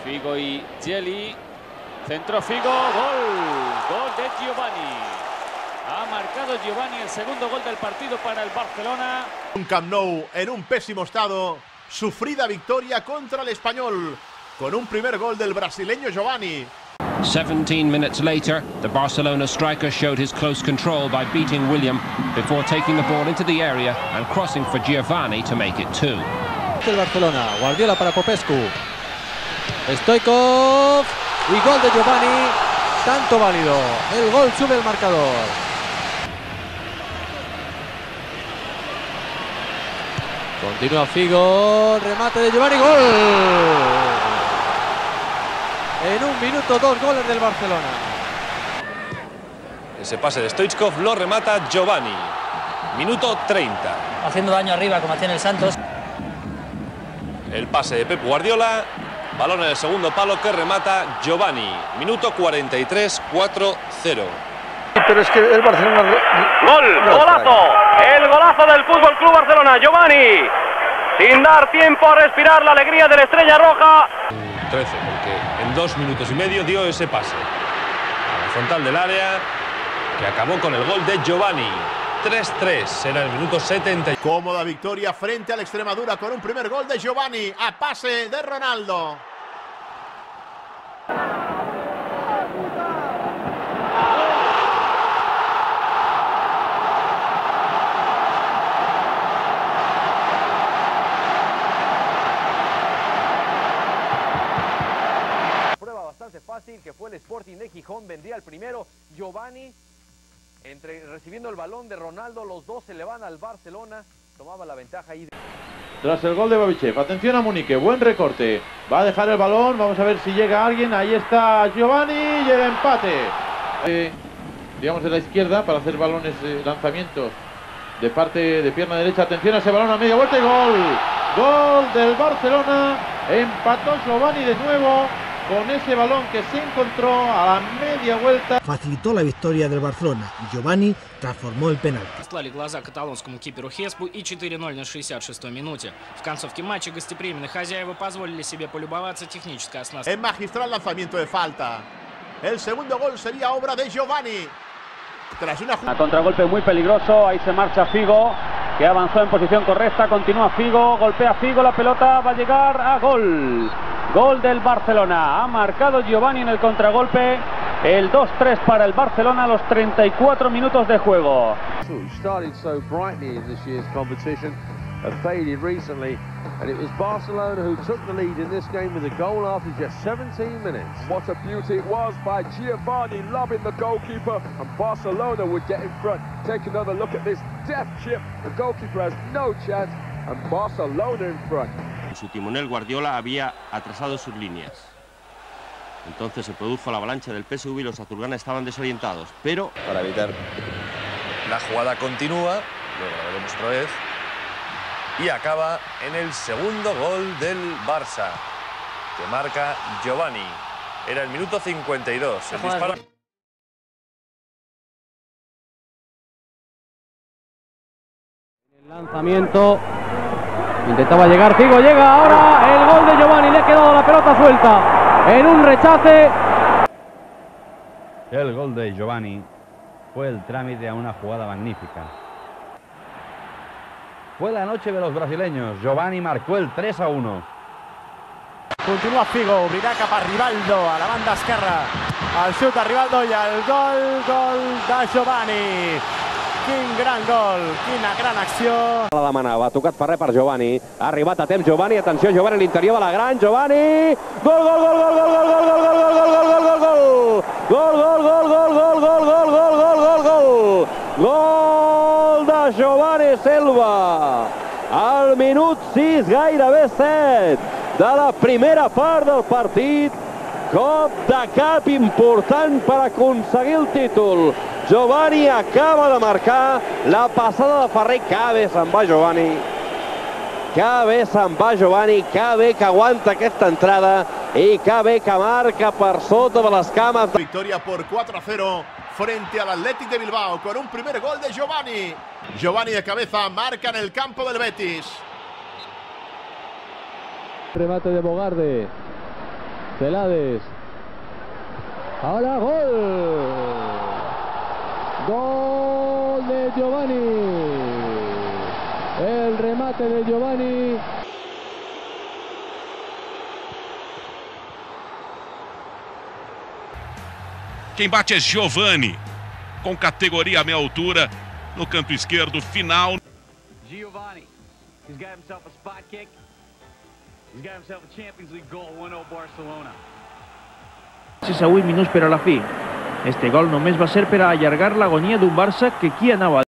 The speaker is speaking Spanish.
Figo y Jelly. Centro Figo, gol de Giovanni. Ha marcado Giovanni el segundo gol del partido para el Barcelona. Un Camp Nou en un pésimo estado. Sufrida victoria contra el Español con un primer gol del brasileño Giovanni. 17 minutes later, the Barcelona striker showed his close control by beating William before taking the ball into the area and crossing for Giovanni to make it 2. El Barcelona, Guardiola para Popescu. Stoichkov y gol de Giovanni, tanto válido. El gol sube el marcador. Continúa Figo, remate de Giovanni, gol. En un minuto, 2 goles del Barcelona. Ese pase de Stoichkov lo remata Giovanni. Minuto 30. Haciendo daño arriba como hacía en el Santos. El pase de Pep Guardiola. Balón en el segundo palo que remata Giovanni. Minuto 43, 4-0. Pero es que el Barcelona... ¡Golazo! El golazo del Fútbol Club Barcelona. Giovanni, sin dar tiempo a respirar la alegría de la Estrella Roja. 13, porque en 2 minutos y medio dio ese pase a la frontal del área que acabó con el gol de Giovanni. 3-3, será el minuto 70. Cómoda victoria frente al Extremadura con un primer gol de Giovanni a pase de Ronaldo. Prueba bastante fácil que fue el Sporting de Gijón. Vendría el primero Giovanni. Recibiendo el balón de Ronaldo, los dos se le van al Barcelona. Tomaba la ventaja ahí. Tras el gol de Babichev, atención a Munique, buen recorte. Va a dejar el balón, vamos a ver si llega alguien. Ahí está Giovanni y el empate. Digamos de la izquierda para hacer balones, lanzamientos de parte de pierna derecha. Atención a ese balón a media vuelta y gol. Gol del Barcelona. Empató Giovanni de nuevo con ese balón que se encontró a la media vuelta. Facilitó la victoria del Barcelona. Giovanni transformó el penalti. Слали глаза каталонскому киперу Хеспу и 4-0 на 66-й минуте. В концовке матча гостеприимные хозяева позволили себе полюбоваться технической оснасткой. En magistral lanzamiento de falta. El segundo gol sería obra de Giovanni. Tras una a contragolpe muy peligroso, ahí se marcha Figo, que avanzó en posición correcta, continúa Figo, golpea Figo, la pelota va a llegar a gol. Gol del Barcelona, ha marcado Giovanni en el contragolpe, el 2-3 para el Barcelona a los 34 minutos de juego. Started so brightly in this year's competition, have faded recently, and it was Barcelona who took the lead in this game with a goal after just 17 minutes. What a beauty it was by Giovanni, lobbing the goalkeeper, and Barcelona would get in front. Take another look at this deft chip, the goalkeeper has no chance, and Barcelona in front. Su timonel Guardiola había atrasado sus líneas. Entonces se produjo la avalancha del PSV y los azulgranas estaban desorientados, pero... Para evitar... La jugada continúa, luego la veremos otra vez, y acaba en el segundo gol del Barça, que marca Giovanni. Era el minuto 52. El disparo... El lanzamiento... Intentaba llegar Figo, llega ahora el gol de Giovanni, le ha quedado la pelota suelta en un rechace. El gol de Giovanni fue el trámite a una jugada magnífica. Fue la noche de los brasileños, Giovanni marcó el 3-1. Continúa Figo, obrirà cap a Rivaldo, a la banda esquerra. El xut a Rivaldo i el gol de Giovanni. Quin gran gol, quina gran acció. La demanava, ha tocat Ferrer per Giovanni, ha arribat a temps Giovanni, atenció Giovanni a l'interior de la gran, Giovanni, gol, gol, gol, gol, gol, gol, gol, gol, gol, gol, gol, gol de Giovanni Silva, al minut 6, gairebé 7, de la primera part del partit, cop de cap important per aconseguir el títol. Giovanni acaba de marcar la passada de Ferrer, que bé se'n va Giovanni, que bé se'n va Giovanni, que bé que aguanta aquesta entrada i que bé que marca per sota de les cames. Victoria por 4-0 frente al Athletic de Bilbao con un primer gol de Giovanni. Giovanni de cabeza marca en el campo del Betis. Remate de Bogarde. Celades. Ahora gol. Gol de Giovanni. El remate de Giovanni. Quem bate é Giovanni, com categoria à meia altura, no canto esquerdo, final. Giovanni, he's got himself a spot kick. He's got himself a Champions League goal, 1-0 Barcelona. 8 minuts per a la fi. Este gol només va ser per a allargar l'agonia d'un Barça que qui anava